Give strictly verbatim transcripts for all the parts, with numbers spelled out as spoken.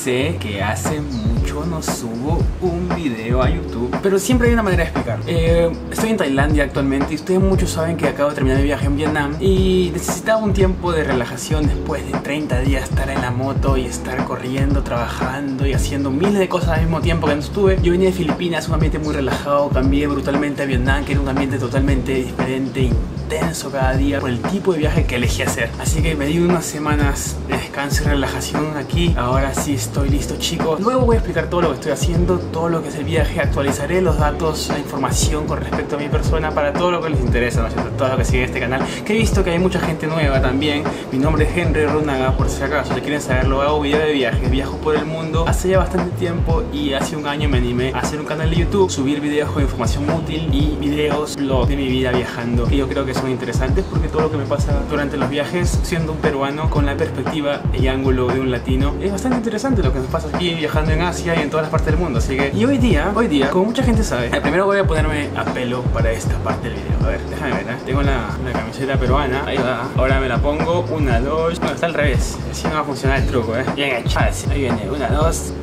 sé que hace mucho no subo un video a YouTube, pero siempre hay una manera de explicar. eh, Estoy en Tailandia actualmente y ustedes muchos saben que acabo de terminar mi viaje en Vietnam y necesitaba un tiempo de relajación después de treinta días estar en la moto y estar corriendo, trabajando y haciendo miles de cosas al mismo tiempo que no estuve. Yo venía de Filipinas, un ambiente muy relajado, cambié brutalmente a Vietnam, que era un ambiente totalmente diferente, intenso cada día por el tipo de viaje que elegí hacer. Así que me di unas semanas de descanso y relajación aquí. Ahora sí estoy listo, chicos. Luego voy a explicar todo lo que estoy haciendo, todo lo que es el viaje. Actualizaré los datos, la información con respecto a mi persona para todo lo que les interesa, ¿no es cierto? Todo lo que sigue este canal, que he visto que hay mucha gente nueva también. Mi nombre es Henry Runaga, por si acaso, si quieren saberlo. Hago video de viajes, viajo por el mundo hace ya bastante tiempo y hace un año me animé a hacer un canal de YouTube, subir videos con información útil y videos, blog de mi vida viajando, que yo creo que son interesantes porque todo lo que me pasa durante los viajes, siendo un peruano con la perspectiva y ángulo de un latino, es bastante interesante lo que nos pasa aquí viajando en Asia y en todas las partes del mundo. Así que, y hoy día, hoy día, como mucha gente sabe, primero voy a ponerme a pelo para esta parte del video. A ver, déjame ver, ¿eh? Tengo la, la camiseta peruana, ahí va, ahora me la pongo, una, dos, no, está al revés, así no va a funcionar el truco, ¿eh? Bien hecho, ahí viene, una, dos,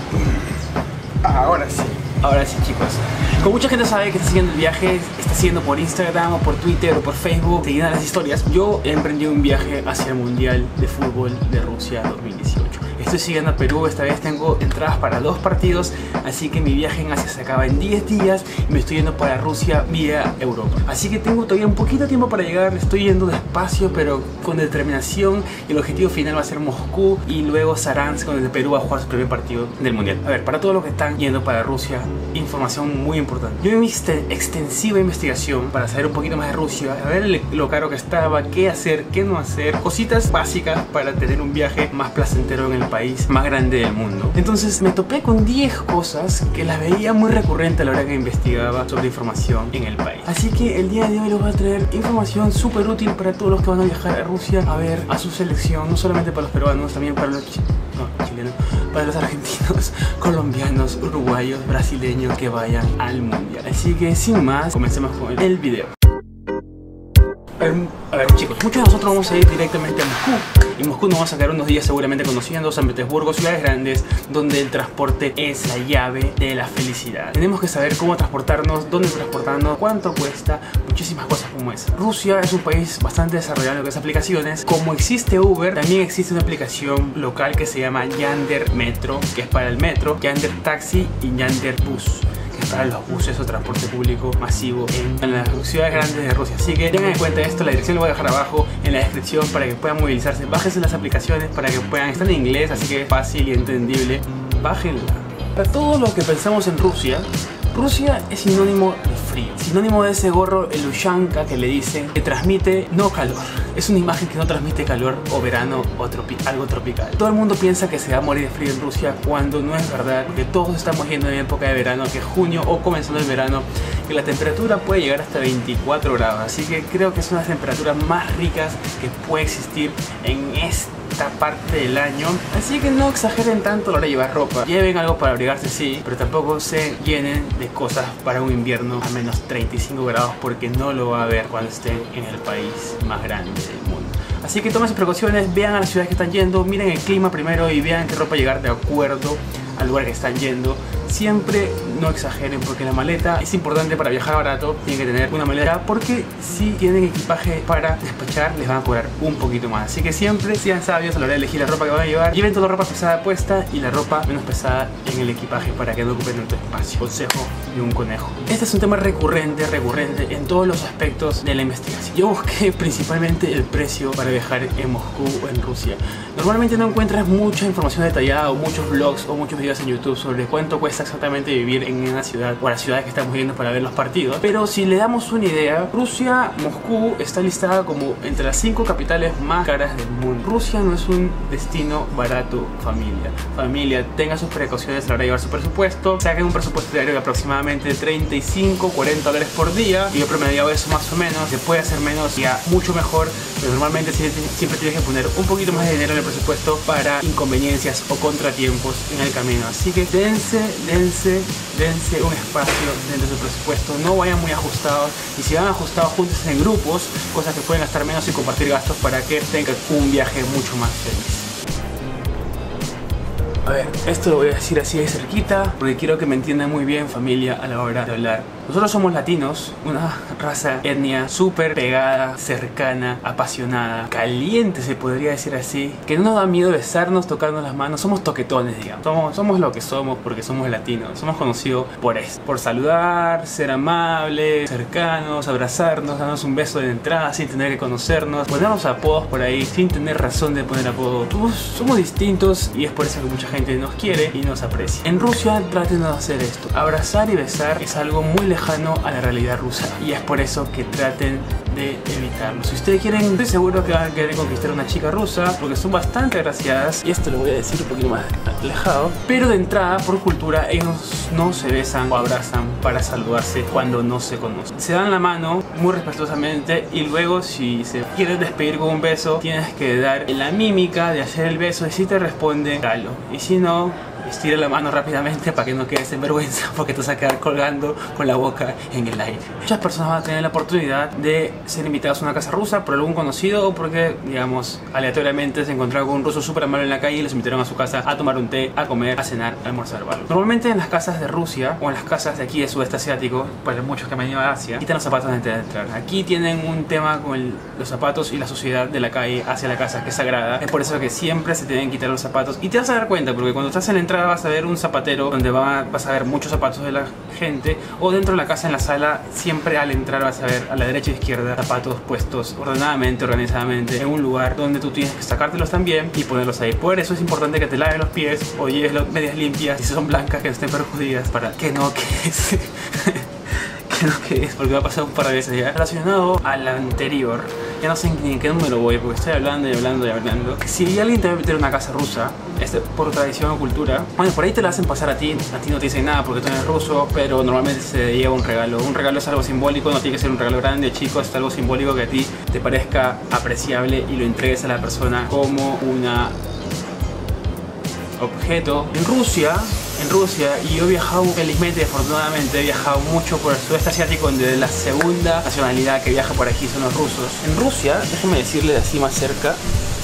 ahora sí. Ahora sí, chicos, como mucha gente sabe que está siguiendo el viaje, está siguiendo por Instagram o por Twitter o por Facebook, siguiendo las historias, yo emprendí un viaje hacia el Mundial de Fútbol de Rusia dos mil dieciocho. Estoy siguiendo a Perú, esta vez tengo entradas para dos partidos, así que mi viaje en Asia se acaba en diez días y me estoy yendo para Rusia vía Europa. Así que tengo todavía un poquito de tiempo para llegar, estoy yendo despacio pero con determinación y el objetivo final va a ser Moscú y luego Saransk, donde Perú va a jugar su primer partido del Mundial. A ver, para todos los que están yendo para Rusia, información muy importante. Yo hice extensiva investigación para saber un poquito más de Rusia, a ver lo caro que estaba, qué hacer, qué no hacer, cositas básicas para tener un viaje más placentero en el país más grande del mundo. Entonces me topé con diez cosas que las veía muy recurrente a la hora que investigaba sobre información en el país. Así que el día de hoy les voy a traer información súper útil para todos los que van a viajar a Rusia a ver a su selección, no solamente para los peruanos, también para los chilenos. No, chileno, para los argentinos, colombianos, uruguayos, brasileños que vayan al mundial. Así que sin más, comencemos con el video. A ver, a ver chicos, muchos de nosotros vamos a ir directamente a Moscú. Y Moscú nos vamos a quedar unos días seguramente conociendo San Petersburgo, ciudades grandes donde el transporte es la llave de la felicidad. Tenemos que saber cómo transportarnos, dónde transportarnos, cuánto cuesta, muchísimas cosas como esa. Rusia es un país bastante desarrollado en lo que es aplicaciones. Como existe Uber, también existe una aplicación local que se llama Yander Metro, que es para el metro, Yander Taxi y Yander Bus, para los buses o transporte público masivo en, en las ciudades grandes de Rusia. Así que tengan en cuenta esto, la dirección lo voy a dejar abajo en la descripción para que puedan movilizarse. Bájense las aplicaciones para que puedan, están en inglés, así que es fácil y entendible. Bájenla. Para todos los que pensamos en Rusia, Rusia es sinónimo de frío, sinónimo de ese gorro, el Ushanka que le dicen, que transmite no calor. Es una imagen que no transmite calor o verano o tropi algo tropical. Todo el mundo piensa que se va a morir de frío en Rusia cuando no es verdad, porque todos estamos yendo en época de verano, que es junio o comenzando el verano, que la temperatura puede llegar hasta veinticuatro grados. Así que creo que son las temperaturas más ricas que puede existir en este esta parte del año, así que no exageren tanto a la hora de llevar ropa. Lleven algo para abrigarse, sí, pero tampoco se llenen de cosas para un invierno a menos treinta y cinco grados, porque no lo va a ver cuando estén en el país más grande del mundo. Así que tomen sus precauciones, vean a las ciudades que están yendo, miren el clima primero y vean qué ropa llegar de acuerdo al lugar que están yendo. Siempre no exageren, porque la maleta es importante para viajar barato. Tienen que tener una maleta, porque si tienen equipaje para despachar les van a cobrar un poquito más. Así que siempre sean sabios a la hora de elegir la ropa que van a llevar. Lleven toda la ropa pesada puesta y la ropa menos pesada en el equipaje para que no ocupen tanto espacio. Consejo de un conejo. Este es un tema recurrente, recurrente en todos los aspectos de la investigación. Yo busqué principalmente el precio para viajar en Moscú o en Rusia. Normalmente no encuentras mucha información detallada o muchos blogs o muchos videos en YouTube sobre cuánto cuesta exactamente vivir en una ciudad o las ciudades que estamos viendo para ver los partidos. Pero si le damos una idea, Rusia, Moscú está listada como entre las cinco capitales más caras del mundo. Rusia no es un destino barato, familia. Familia, tengan sus precauciones a la hora de llevar su presupuesto. Saquen un presupuesto diario de aproximadamente treinta y cinco, cuarenta dólares por día. Y yo promediado eso más o menos. Se puede hacer menos, ya mucho mejor, pero normalmente siempre tienes que poner un poquito más de dinero en el presupuesto para inconveniencias o contratiempos en el camino. Así que dense, dense, dense un espacio dentro de su presupuesto. No vayan muy ajustados, y si van ajustados, júntense en grupos, cosas que pueden gastar menos y compartir gastos para que tengan un viaje mucho más feliz. A ver, esto lo voy a decir así de cerquita porque quiero que me entiendan muy bien, familia, a la hora de hablar. Nosotros somos latinos, una raza, etnia súper pegada, cercana, apasionada, caliente se podría decir así, que no nos da miedo besarnos, tocarnos las manos, somos toquetones, digamos. Somos, somos lo que somos porque somos latinos, somos conocidos por eso, por saludar, ser amables, cercanos, abrazarnos, darnos un beso de entrada sin tener que conocernos, ponernos apodos por ahí sin tener razón de poner apodos. Somos, somos distintos y es por eso que mucha gente nos quiere y nos aprecia. En Rusia traten de hacer esto, abrazar y besar es algo muy lejano a la realidad rusa y es por eso que traten de evitarlo. Si ustedes quieren, estoy seguro que van a querer conquistar a una chica rusa porque son bastante agraciadas, y esto lo voy a decir un poquito más alejado, pero de entrada por cultura ellos no se besan o abrazan para saludarse cuando no se conocen. Se dan la mano muy respetuosamente y luego si se quieren despedir con un beso tienes que dar la mímica de hacer el beso y si te responde, dalo, y si no, estira la mano rápidamente para que no quedes en vergüenza porque te vas a quedar colgando con la boca en el aire. Muchas personas van a tener la oportunidad de ser invitadas a una casa rusa por algún conocido o porque, digamos, aleatoriamente se encontraron con un ruso súper amable en la calle y les invitaron a su casa a tomar un té, a comer, a cenar, a almorzar o algo. Normalmente en las casas de Rusia o en las casas de aquí de sudeste asiático, para muchos que me han ido a Asia, quitan los zapatos antes de entrar. Aquí tienen un tema con el, los zapatos y la suciedad de la calle hacia la casa que es sagrada. Es por eso que siempre se tienen que quitar los zapatos y te vas a dar cuenta porque cuando estás en la entrada vas a ver un zapatero donde va, vas a ver muchos zapatos de la gente, o dentro de la casa en la sala siempre al entrar vas a ver a la derecha e izquierda zapatos puestos ordenadamente, organizadamente en un lugar donde tú tienes que sacártelos también y ponerlos ahí. Por eso es importante que te laves los pies o lleves las medias limpias y si son blancas que no estén perjudicadas para que no quedes que no quedes, porque va a pasar un par de veces ya. Relacionado al anterior, ya no sé ni en qué número voy porque estoy hablando y hablando y hablando. Si alguien te va a meter en una casa rusa, este, por tradición o cultura, bueno, por ahí te la hacen pasar a ti, a ti no te dicen nada porque tú eres ruso, pero normalmente se lleva un regalo. Un regalo es algo simbólico, no tiene que ser un regalo grande o chico, es algo simbólico que a ti te parezca apreciable y lo entregues a la persona como una objeto. En Rusia, en Rusia, y yo he viajado felizmente, afortunadamente, he viajado mucho por el sudeste asiático, donde la segunda nacionalidad que viaja por aquí son los rusos. En Rusia, déjenme decirles así más cerca,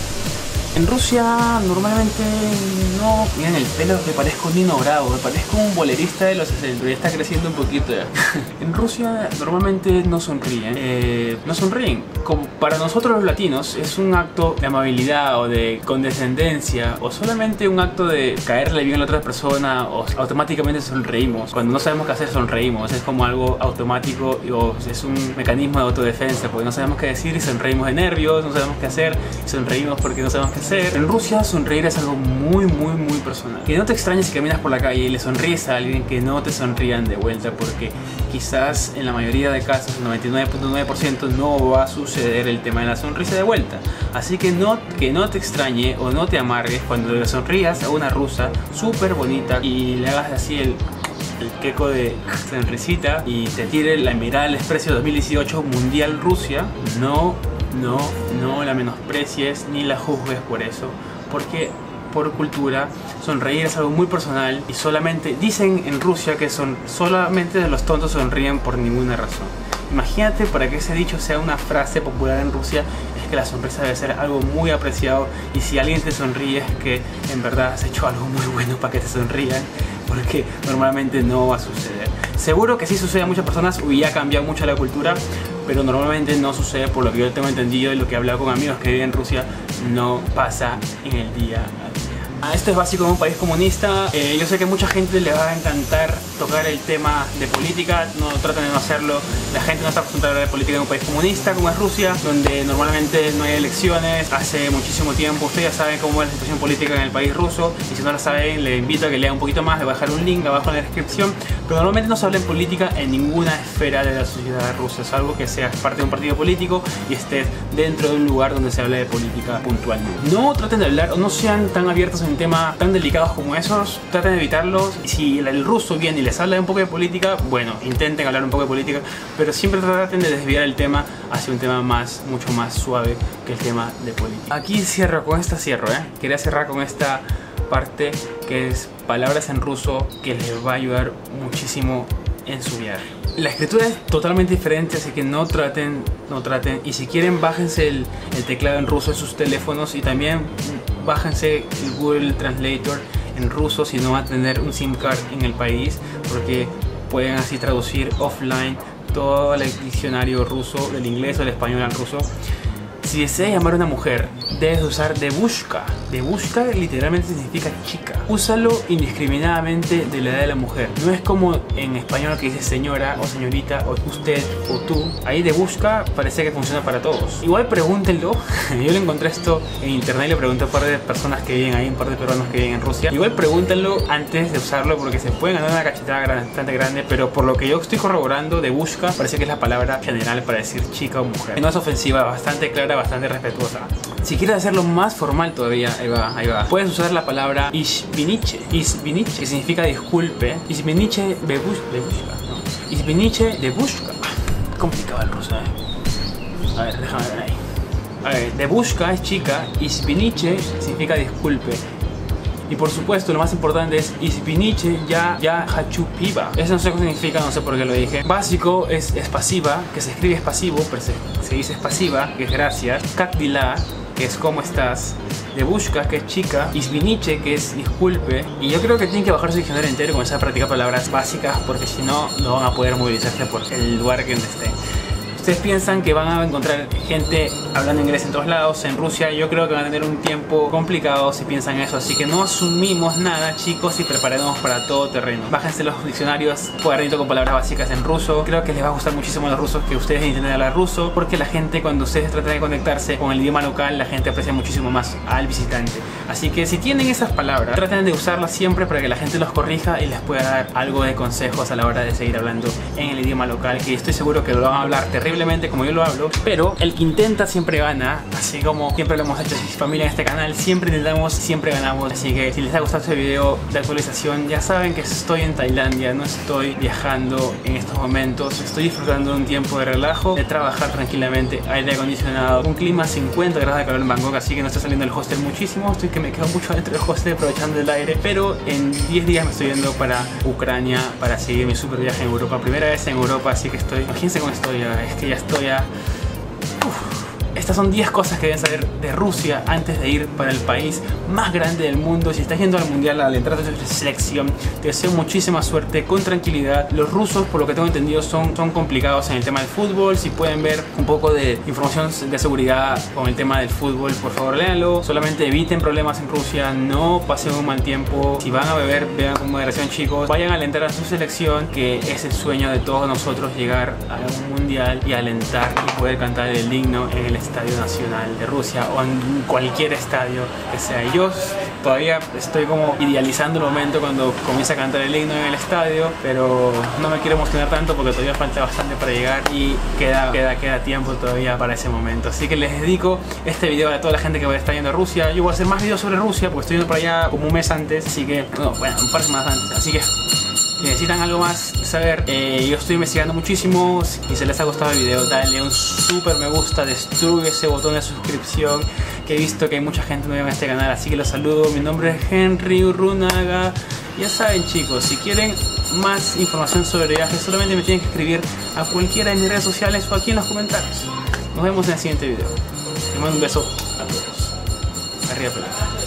en Rusia normalmente no... Miren el pelo, me parezco un Nino Bravo, me parezco un bolerista de los sesenta, ya está creciendo un poquito ya. En Rusia normalmente no sonríen, eh, no sonríen. Como para nosotros los latinos es un acto de amabilidad o de condescendencia o solamente un acto de caerle bien a la otra persona o automáticamente sonreímos. Cuando no sabemos qué hacer sonreímos, es como algo automático o es un mecanismo de autodefensa porque no sabemos qué decir y sonreímos de nervios, no sabemos qué hacer y sonreímos porque no sabemos qué hacer. En Rusia sonreír es algo muy muy muy personal. Que no te extrañes si caminas por la calle y le sonríes a alguien que no te sonrían de vuelta porque quizás en la mayoría de casos, el noventa y nueve punto nueve por ciento no va a suceder el tema de la sonrisa de vuelta. Así que no, que no te extrañe o no te amargues cuando le sonrías a una rusa súper bonita y le hagas así el el queco de sonrisita y te tire la mirada al desprecio dos mil dieciocho Mundial Rusia. No, no, no la menosprecies ni la juzgues por eso, porque por cultura sonreír es algo muy personal y solamente dicen en Rusia que son solamente los tontos sonríen por ninguna razón. Imagínate para que ese dicho sea una frase popular en Rusia, es que la sonrisa debe ser algo muy apreciado y si alguien te sonríe es que en verdad has hecho algo muy bueno para que te sonrían, porque normalmente no va a suceder. Seguro que sí sucede a muchas personas y ha cambiado mucho la cultura, pero normalmente no sucede, por lo que yo tengo entendido y lo que he hablado con amigos que viven en Rusia, no pasa en el día a día. Esto es básico en un país comunista. Eh, yo sé que a mucha gente le va a encantar tocar el tema de política, no traten de no hacerlo. La gente no está acostumbrada a hablar de política en un país comunista como es Rusia, donde normalmente no hay elecciones hace muchísimo tiempo. Ustedes ya saben cómo es la situación política en el país ruso y si no la saben, les invito a que lean un poquito más. Les voy a dejar un link abajo en la descripción. Pero normalmente no se habla en política en ninguna esfera de la sociedad rusa, salvo que seas parte de un partido político y estés dentro de un lugar donde se habla de política puntualmente. No traten de hablar o no sean tan abiertos en temas tan delicados como esos, traten de evitarlos. Si el ruso viene y les habla de un poco de política, bueno, intenten hablar un poco de política, pero siempre traten de desviar el tema hacia un tema más, mucho más suave que el tema de política. Aquí cierro, con esta cierro, ¿eh? Quería cerrar con esta parte que es palabras en ruso que les va a ayudar muchísimo en su viaje. La escritura es totalmente diferente, así que no traten, no traten. Y si quieren, bájense el, el teclado en ruso en sus teléfonos y también bájense el Google Translator en ruso, sino van a tener un SIM card en el país, porque pueden así traducir offline todo el diccionario ruso, del inglés o del español al ruso. Si deseas llamar a una mujer, debes usar debushka. Debushka literalmente significa chica. Úsalo indiscriminadamente de la edad de la mujer. No es como en español que dice señora o señorita o usted o tú. Ahí debushka parece que funciona para todos. Igual pregúntenlo. Yo le encontré esto en internet y le pregunté a un par de personas que viven ahí, un par de peruanos que viven en Rusia. Igual pregúntenlo antes de usarlo, porque se pueden ganar una cachetada bastante grande. Pero por lo que yo estoy corroborando, debushka parece que es la palabra general para decir chica o mujer. No es ofensiva, bastante clara, bastante respetuosa. Si quieres hacerlo más formal todavía, ahí va, ahí va. Puedes usar la palabra izviniche, izviniche, que significa disculpe. Izviniche bebushka, ¿no? Izviniche debushka. Complicado el ruso, ¿eh? A ver, déjame ver ahí. A ver, debushka es chica, izviniche significa disculpe. Y por supuesto, lo más importante es izviniche ya, ya hachupiva. Eso no sé qué significa, no sé por qué lo dije. Básico es, es pasiva, que se escribe es pasivo, pero se, se dice es pasiva, que es gracias. Kakdila, que es cómo estás. Debushka, que es chica. Izviniche, que es disculpe. Y yo creo que tienen que bajar su diccionario entero y comenzar a practicar palabras básicas, porque si no, no van a poder movilizarse por el lugar que estén. Ustedes piensan que van a encontrar gente hablando inglés en todos lados, en Rusia. Yo creo que van a tener un tiempo complicado si piensan eso. Así que no asumimos nada, chicos, y preparemos para todo terreno. Bájense los diccionarios, cuadernito con palabras básicas en ruso. Creo que les va a gustar muchísimo a los rusos que ustedes entiendan hablar ruso, porque la gente, cuando ustedes tratan de conectarse con el idioma local, la gente aprecia muchísimo más al visitante. Así que si tienen esas palabras, traten de usarlas siempre para que la gente los corrija y les pueda dar algo de consejos a la hora de seguir hablando en el idioma local, que estoy seguro que lo van a hablar terriblemente como yo lo hablo, pero el que intenta siempre gana, así como siempre lo hemos hecho en familia en este canal, siempre intentamos, siempre ganamos. Así que si les ha gustado este video de actualización, ya saben que estoy en Tailandia, no estoy viajando en estos momentos, estoy disfrutando de un tiempo de relajo, de trabajar tranquilamente, aire acondicionado, un clima cincuenta grados de calor en Bangkok, así que no estoy saliendo del hostel muchísimo, estoy que me quedo mucho dentro del hostel aprovechando el aire, pero en diez días me estoy yendo para Ucrania para seguir mi super viaje en Europa, primera vez en Europa, así que estoy, imagínense cómo estoy, es que ya estoy a... Uf. Estas son diez cosas que deben saber de Rusia antes de ir para el país más grande del mundo. Si estás yendo al mundial, al entrar a tu selección, te deseo muchísima suerte, con tranquilidad. Los rusos, por lo que tengo entendido, son, son complicados en el tema del fútbol. Si pueden ver un poco de información de seguridad con el tema del fútbol, por favor léanlo. Solamente eviten problemas en Rusia, no pasen un mal tiempo. Si van a beber, beban con moderación, chicos. Vayan a alentar a su selección, que es el sueño de todos nosotros, llegar a un mundial y alentar y poder cantar el himno en el Estadio Nacional de Rusia o en cualquier estadio que sea. Yo todavía estoy como idealizando el momento cuando comienza a cantar el himno en el estadio, pero no me quiero emocionar tanto porque todavía falta bastante para llegar y queda, queda, queda tiempo todavía para ese momento. Así que les dedico este video a toda la gente que va a estar yendo a Rusia. Yo voy a hacer más videos sobre Rusia porque estoy yendo para allá como un mes antes, así que, no, bueno, un par de semanas antes, así que si necesitan algo más saber, eh, yo estoy investigando muchísimo. Si se les ha gustado el video, dale un super me gusta, destruye ese botón de suscripción, que he visto que hay mucha gente nueva en este canal, así que los saludo. Mi nombre es Henry Urrunaga. Ya saben, chicos, si quieren más información sobre viajes, solamente me tienen que escribir a cualquiera de mis redes sociales o aquí en los comentarios. Nos vemos en el siguiente video. Les mando un beso a todos. Arriba pelota.